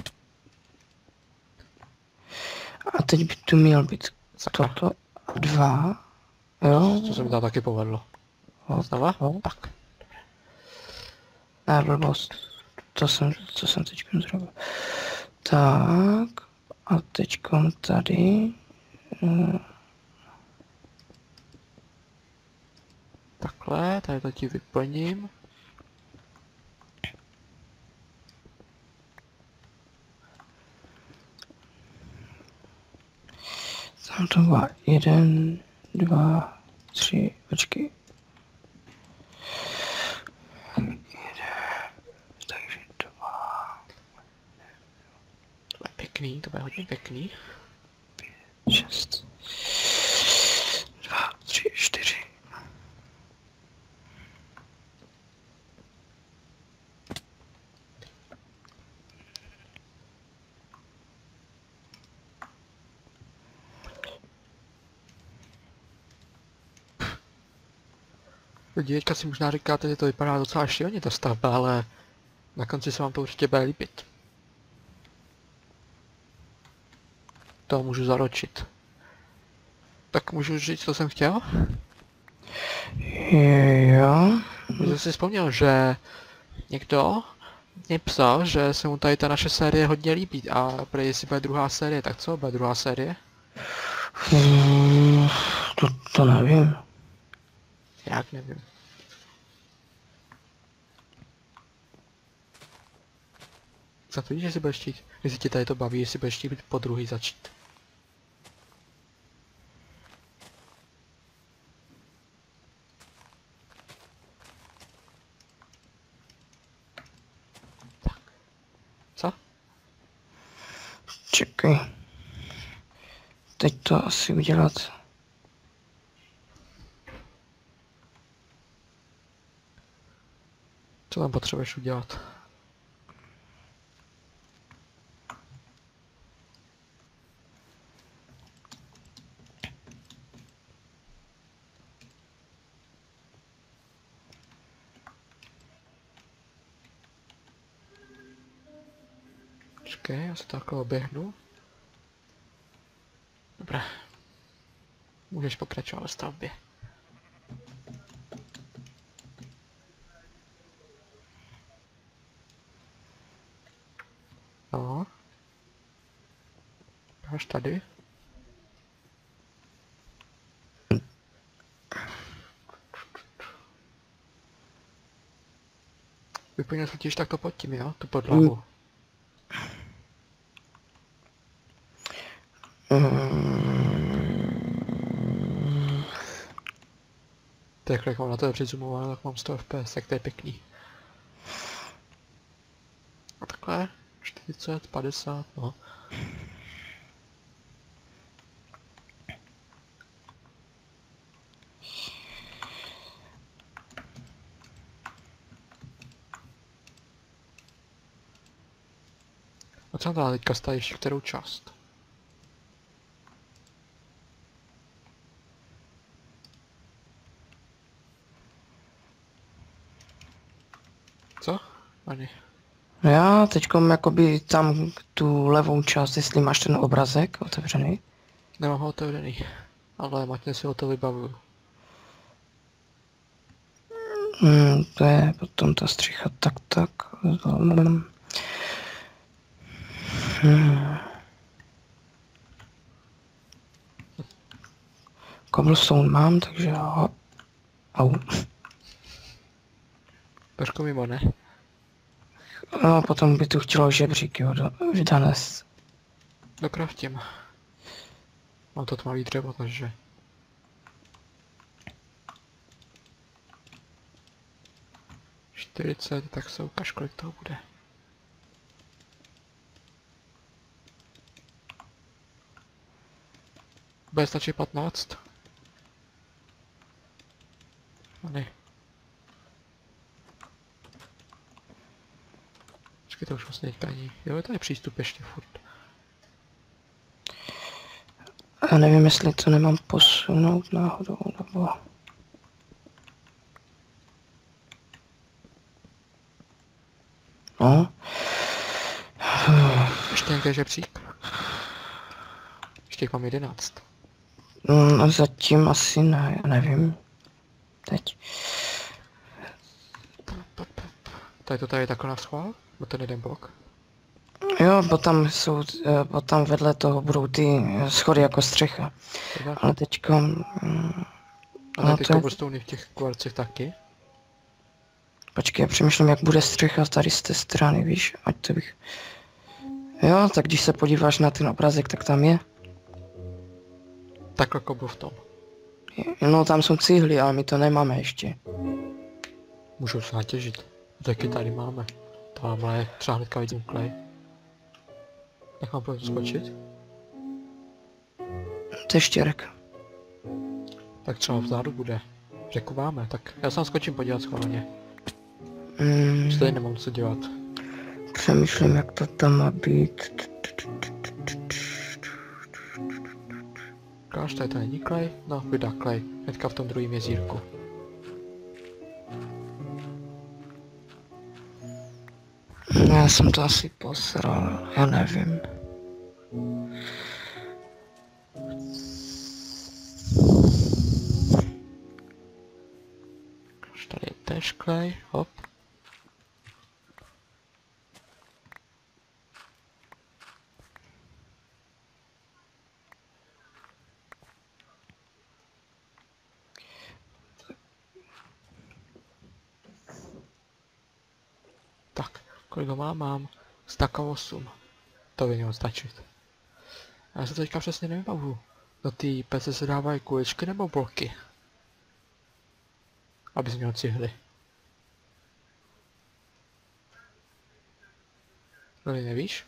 Speaker 2: A teď by tu měl být
Speaker 1: Sakra.
Speaker 2: toto. 2. Jo.
Speaker 1: To se mi tam taky povedlo.
Speaker 2: Hop,
Speaker 1: Znova?
Speaker 2: hop.
Speaker 1: Tak.
Speaker 2: Ne, blbost. Co jsem teďkom zrobil. Tak. A teďkom tady.
Speaker 1: Takhle, tady to ti vyplním.
Speaker 2: Tam to byla 1, 2, 3, počkej. 1, takže 2,
Speaker 1: To bude pěkný, to bude hodně pěkný.
Speaker 2: 6, 2, 3, 4.
Speaker 1: Lidi, teďka si možná říkáte, že to vypadá docela šíleně ta stavba, ale na konci se vám to určitě bude líbit. To můžu zaručit. Tak můžu říct, co jsem chtěl?
Speaker 2: Jo.
Speaker 1: Já jsem si vzpomněl, že někdo mě psal, že se mu tady ta naše série hodně líbí a prý jestli bude druhá série, tak co bude druhá série?
Speaker 2: To nevím.
Speaker 1: Jak nevím. Za to víš, jestli budeš chtít, jestli tě tady to baví, jestli budeš chtít po druhý začít. Tak. Co?
Speaker 2: Čekej. Teď to asi udělat.
Speaker 1: Co tam potřebuješ udělat? Počkej, já se takhle oběhnu. Dobré. Můžeš pokračovat ve stavbě. No. Až tady. Vyplnil jsem totiž takto pod tím, jo? Tu podlahu. Tak jak mám na to přizumované, tak mám 100 FPS, tak to je pěkný. A takhle, 40, 50, no. A Co tam teda teďka stavíš, kterou část? Co? Ani.
Speaker 2: No já teďkom jakoby tam tu levou část, jestli máš ten obrazek otevřený.
Speaker 1: Nemám ho otevřený, ale matně si ho to vybavuju.
Speaker 2: To je potom ta střicha, tak. Cobblestone mám, takže jo. Au.
Speaker 1: Trošku mimo, ne?
Speaker 2: No, potom by tu chtělo žebřík, jo, vydanést.
Speaker 1: Dokraftím. Mám to tmavý dřevo, takže... tak se ukáž, kolik toho bude. Bude stačit 15? Ne. Počkej, to už vlastně teďka ani. Jo, je tady přístup ještě furt.
Speaker 2: Já nevím, jestli to nemám posunout náhodou, nebo... No.
Speaker 1: Ještě nějaký žebřík? Ještě jich mám 11.
Speaker 2: Zatím asi ne, nevím. Teď.
Speaker 1: Tady to tady je takhle na schvál? Bo ten jeden blok?
Speaker 2: Jo, bo tam vedle toho budou ty schody jako střecha. Ale teďko...
Speaker 1: A ty cobblestony v těch kvarcech taky?
Speaker 2: Počkej, já přemýšlím, jak bude střecha tady z té strany, víš, ať to bych... Jo, tak když se podíváš na ten obrazek, tak tam je.
Speaker 1: Takhle kobl v tom.
Speaker 2: No, tam jsou cihly, ale my to nemáme ještě.
Speaker 1: Můžu se natěžit. Taky tady máme. Tamhle třeba hnedka vidím klej. Jak mám potom skočit?
Speaker 2: To je štěrek.
Speaker 1: Tak třeba vzadu bude. Řeku máme, tak já se tam skočím podívat schválně. Už tady nemám co dělat.
Speaker 2: Přemýšlím, jak to tam má být.
Speaker 1: Ukáž, tady to není klej? No, vydá klej. Hnedka v tom druhém jezírku.
Speaker 2: Já jsem to asi posral, já nevím.
Speaker 1: Ukáž, tady je též klej, hop. Tak, kolik ho mám? Mám staka 8. To by mělo stačit. Já se teďka přesně nevybavu. Do té pece se dávají kuličky nebo bloky? Abys měl cihly. No, nevíš?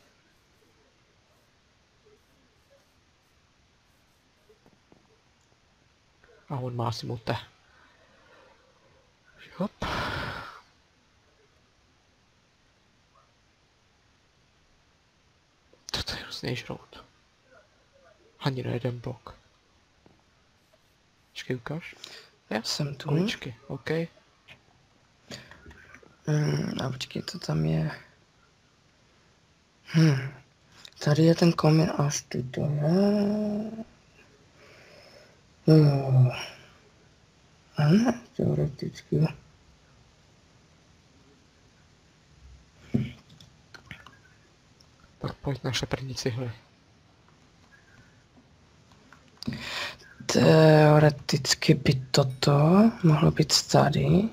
Speaker 1: A on má asi mute. Hop. To je hrozný žrout. Ani na jeden blok. Počkej, ukáž. Já
Speaker 2: Jsem tu.
Speaker 1: kuličky, OK.
Speaker 2: A počkej, to tam je... Tady je ten komín až tu to je... A ne, teoreticky.
Speaker 1: Tak pojď naše první cihly.
Speaker 2: Teoreticky by toto mohlo být tady.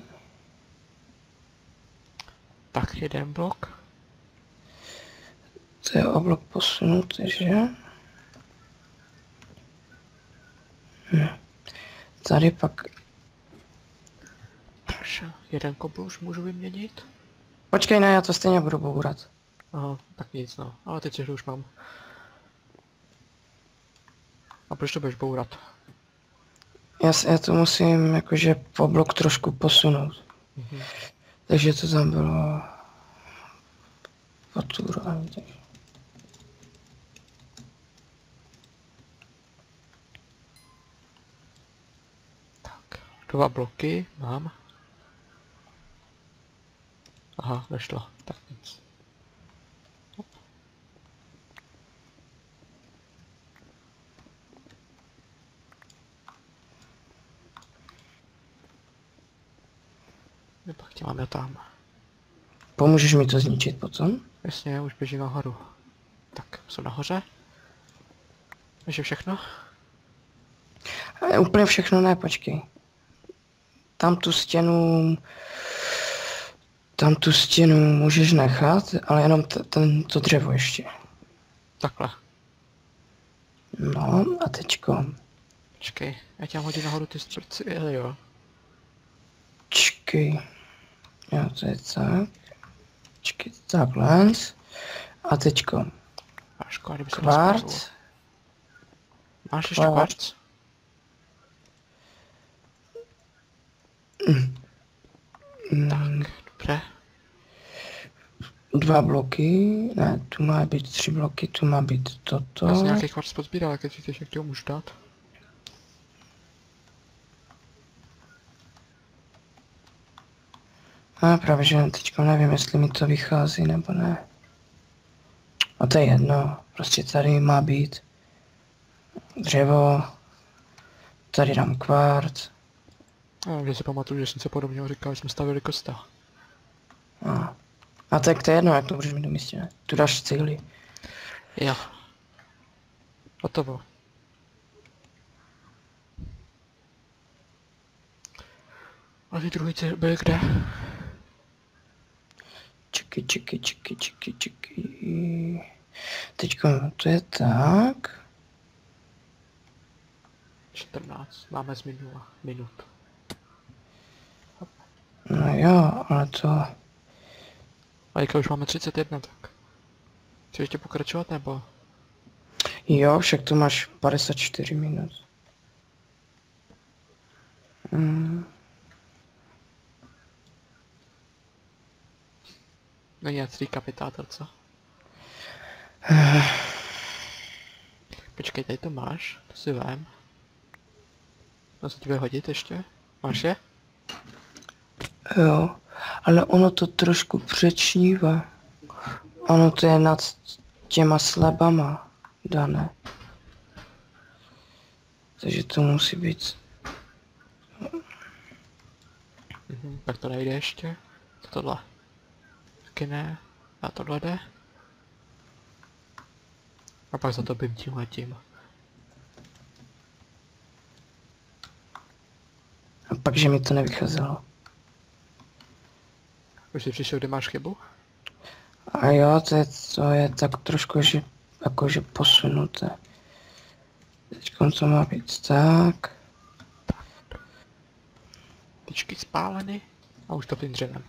Speaker 1: Tak jeden blok.
Speaker 2: To je o blok posunutý, že? Tady pak...
Speaker 1: Takže jeden kobl už můžu vyměnit.
Speaker 2: Počkej, ne, já to stejně budu bourat.
Speaker 1: Aha, tak nic no. Ale teď cihly už mám. A proč to budeš bourat?
Speaker 2: Já to musím jakože po blok trošku posunout. Takže to tam bylo... po tu úroveň, takže...
Speaker 1: 2 bloky mám. Aha, nešlo. Tak nic. Hop. No, pak tě máme tam.
Speaker 2: Pomůžeš mi to zničit potom?
Speaker 1: Jasně, už běží nahoru. Tak, jsou nahoře. Takže všechno?
Speaker 2: Úplně všechno ne, počkej. Tam tu stěnu... Tam tu stěnu můžeš nechat, ale jenom to dřevo ještě.
Speaker 1: Takhle.
Speaker 2: No a teďko.
Speaker 1: Počkej, já tě mám hodit nahoru ty strci, jo.
Speaker 2: Počkej. Jo, to je tak. Počkej, takhle. A teďko.
Speaker 1: Máš kdyby se
Speaker 2: Kvarc.
Speaker 1: Máš ještě kvarc? Tak, dobře.
Speaker 2: 2 bloky, ne, tu má být 3 bloky, tu má být toto.
Speaker 1: Já jsem nějaký kvarc pozbíral, jak si chceš, jak ti ho můžu dát?
Speaker 2: A právě, že teďko nevím, jestli mi to vychází nebo ne. A to je jedno, prostě tady má být dřevo, tady dám kvart.
Speaker 1: Já že si pamatuju, že jsem se podobně říkal, že jsme stavili kostel.
Speaker 2: A tak to je jedno, jak to můžeš mít do místě, ne? Tu dáš cihly.
Speaker 1: Jo. Hotovo. A ty druhý byly kde?
Speaker 2: Čeky. Teďko to je tak.
Speaker 1: 14, máme z minut.
Speaker 2: No jo, ale to...
Speaker 1: A jak už máme 31, tak. Chceš ještě pokračovat, nebo?
Speaker 2: Jo, však tu máš 54 minut.
Speaker 1: Není nějaký kapitátor, co? Počkej, tady to máš, to si vem. To se ti bude hodit ještě? Máš je?
Speaker 2: Jo, ale ono to trošku přečnívá. Ono to je nad těma slabama dané. Takže to musí být...
Speaker 1: Tak to nejde ještě. Co tohle? Taky ne. A tohle jde. A pak za to bym tímhletím.
Speaker 2: A pak, že mi to nevycházelo.
Speaker 1: Už jsi přišel, kde máš chybu?
Speaker 2: A jo, to je tak trošku, že jakože posunuté. Teďko to má být tak.
Speaker 1: Tyčky spáleny a už to tím dřevem.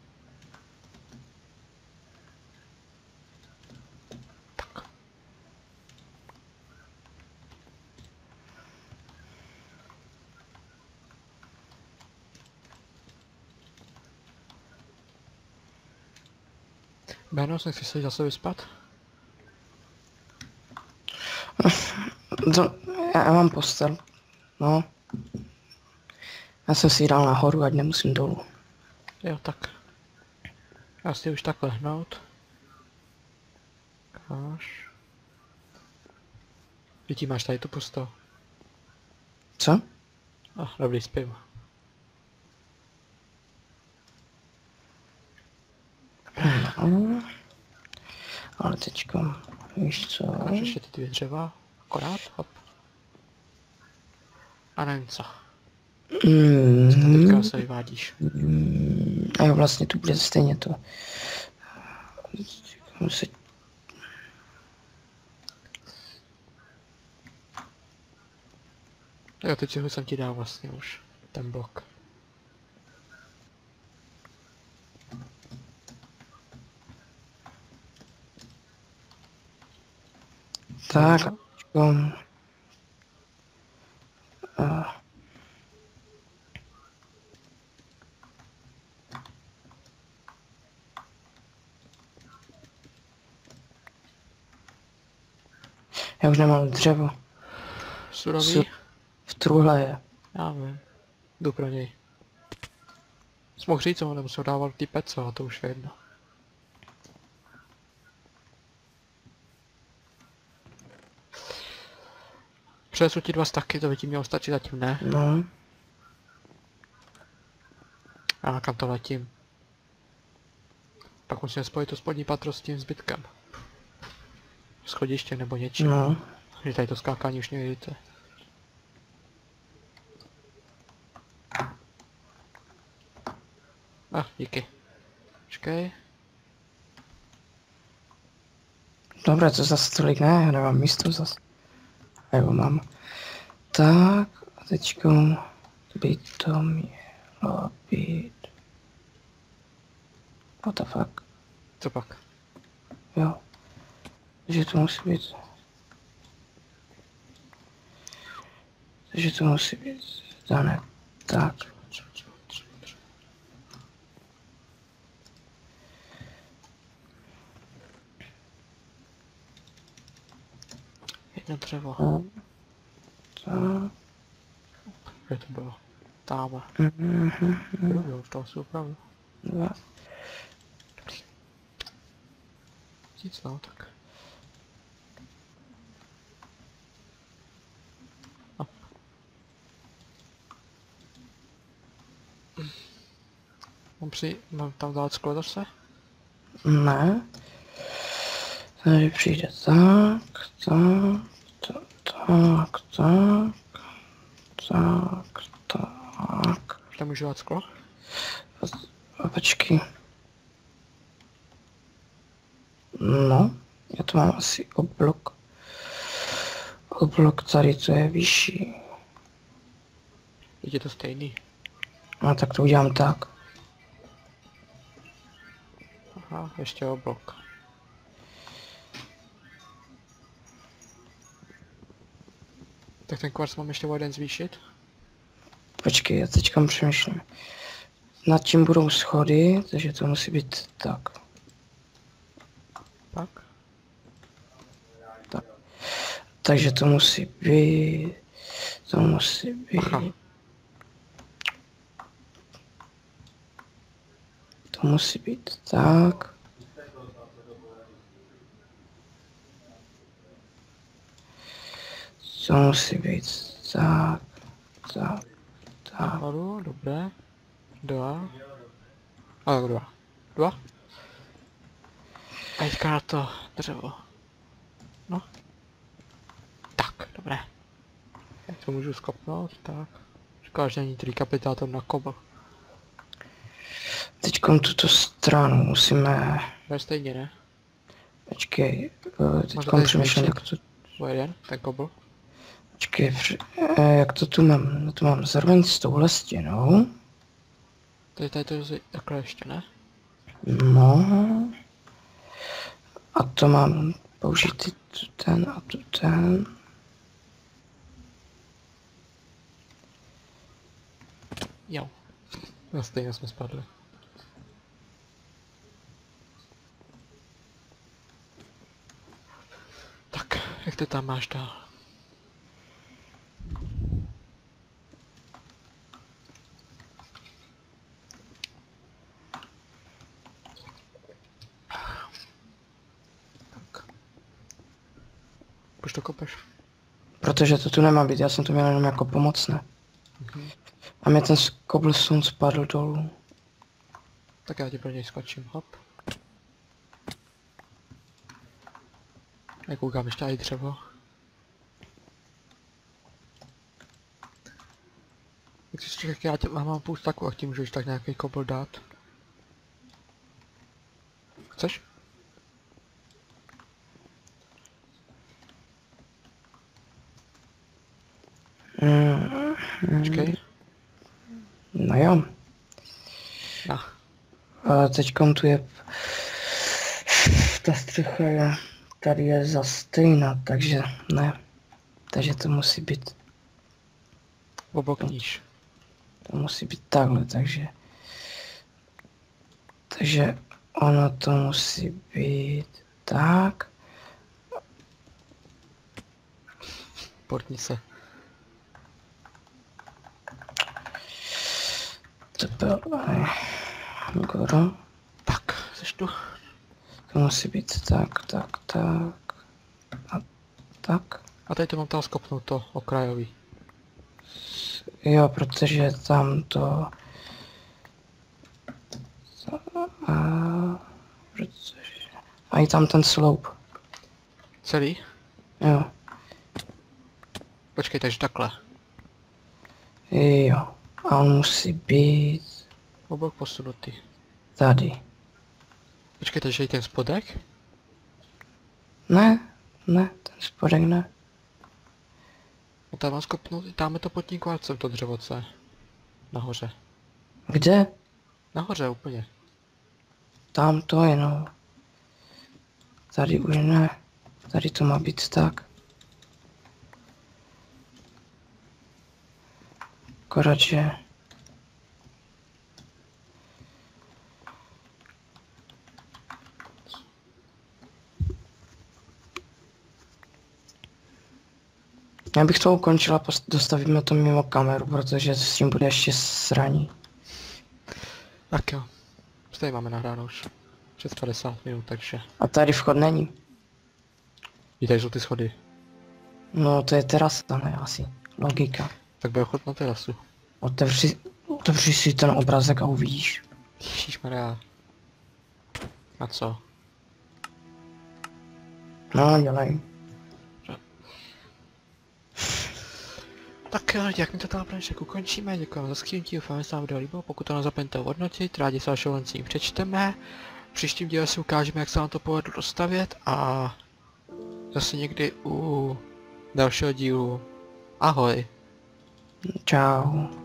Speaker 1: Tak. Beno, nechci se zase vyspat?
Speaker 2: Já mám postel. No. Já jsem si ji dal nahoru, ať nemusím dolů.
Speaker 1: Jo, tak. Já si už takhle hnout. Máš. Vidí, máš tady tu postel.
Speaker 2: Co?
Speaker 1: Dobrý, spím.
Speaker 2: No. Ale teďko, víš co?
Speaker 1: Máš ještě ty 2 dřeva, akorát, hop. A nevím co. Co to teďka se vyvádíš?
Speaker 2: A jo, vlastně tu bude stejně to.
Speaker 1: Jo, teď si ho jsem ti dal vlastně už. Ten blok.
Speaker 2: Tak, já už nemám dřevo.
Speaker 1: Surový?
Speaker 2: V truhle je.
Speaker 1: Já vím. Jdu pro něj. Jsi mohl říct, co nemusel dávat ty pece, a to už je jedno. Přinesu ti 2 staky, to by ti mělo stačit, zatím ne.
Speaker 2: No,
Speaker 1: A kam to letím? Pak musíme spojit to spodní patro s tím zbytkem. Schodiště nebo něčím.
Speaker 2: no.
Speaker 1: Že tady to skákání už nevidíte. Díky. Počkej.
Speaker 2: Dobré, to zase tolik ne, já nemám místo zase. A jo, mám. Tak, a teďko by to mělo být. What the fuck?
Speaker 1: Co pak?
Speaker 2: Jo. Takže to musí být. Takže to musí být dané tak.
Speaker 1: Jedno dřevo.
Speaker 2: No. Tak.
Speaker 1: Kde to bylo? Táma. Jo, to asi opravdu.
Speaker 2: Dva.
Speaker 1: Nic no, tak. Mám tam dát sklo zase?
Speaker 2: Ne. Tady přijde tak, tak.
Speaker 1: Tam můžu dát sklo?
Speaker 2: A počkej. No, já to mám asi oblok. Oblok tady to je vyšší.
Speaker 1: Je to stejný.
Speaker 2: No tak to udělám tak.
Speaker 1: Aha, ještě oblok. Tak ten kvarc mám ještě o jeden zvýšit?
Speaker 2: Počkej, já teďka přemýšlím. Nad tím budou schody, takže to musí být tak.
Speaker 1: Tak?
Speaker 2: Tak. Takže to musí být... To musí být...
Speaker 1: Aha.
Speaker 2: To musí být tak. To musí být tak. Tak. Tak.
Speaker 1: Nahoru, dobré. 2. A tak 2. 2. A teďka na to dřevo. No. Tak, dobré. Jak to můžu skopnout, tak. Říkal, že není trikapitátor na kobl.
Speaker 2: Teďkom tuto stranu musíme...
Speaker 1: To je stejně, ne?
Speaker 2: Počkej, teďkom
Speaker 1: tady
Speaker 2: přemýšlím,
Speaker 1: zvětšit?
Speaker 2: jak to...
Speaker 1: O jeden, ten kobl.
Speaker 2: Počkej, jak to tu mám? No to mám zároveň s touhle stěnou.
Speaker 1: Tady to je takhle ještě, ne?
Speaker 2: No. A to mám použít i tu ten a tu ten.
Speaker 1: Jo. No stejně jsme spadli. Tak, jak to tam máš dál? Tak. Proč to kopeš?
Speaker 2: Protože to tu nemá být, já jsem to měl jenom jako pomocné. A mě ten cobblestone spadl dolů.
Speaker 1: Tak já ti pro něj skočím, hop. Já koukám ještě i dřevo. Jak jsi řekl, já mám půl staku a ti můžeš tak nějaký kobl dát. Chceš? Počkej.
Speaker 2: No jo.
Speaker 1: No.
Speaker 2: A teďkom tu je... Ta střecha je... Tady je za stejná, takže ne. Takže to musí být...
Speaker 1: Oblokníš.
Speaker 2: To musí být takhle, takže... Takže ono to musí být tak.
Speaker 1: Portni se.
Speaker 2: to byl... Goro.
Speaker 1: Tak, jsi tu?
Speaker 2: To musí být tak. A tak.
Speaker 1: A tady to mám tam skopnuto, okrajový.
Speaker 2: Jo, protože tam to... A i tam ten sloup.
Speaker 1: Celý?
Speaker 2: Jo.
Speaker 1: Počkej, takže takhle.
Speaker 2: Jo. A on musí být
Speaker 1: Obok posunutý.
Speaker 2: tady.
Speaker 1: Počkej, takže i ten spodek?
Speaker 2: Ne, ten spodek ne.
Speaker 1: No tam mám skopnout, dáme to pod tím kvarcem, to dřevoce. Nahoře.
Speaker 2: Kde?
Speaker 1: Nahoře úplně.
Speaker 2: Tam to je, no. Tady už ne. Tady to má být tak. Akorát, že... Já bych to ukončil a dostavíme to mimo kameru, protože s tím bude ještě sraní.
Speaker 1: Tak jo. Tady máme nahráno už. Přes 50 minut, takže.
Speaker 2: A tady vchod není.
Speaker 1: I tady jsou ty schody.
Speaker 2: No to je terasa, ne asi. Logika.
Speaker 1: Tak bude chod na terasu.
Speaker 2: Otevři si ten obrázek a uvidíš.
Speaker 1: Ježišmarja. A co?
Speaker 2: No, dělej.
Speaker 1: Tak jo, jak mi to tam dnešek ukončíme, děkujeme za skvělý, doufám, že se vám video líbilo, pokud to nezapomeňte hodnotit, rádi se vašeho lencím přečteme. V příštím díle si ukážeme, jak se nám to povedlo dostavět a zase někdy u dalšího dílu. Ahoj.
Speaker 2: Čau.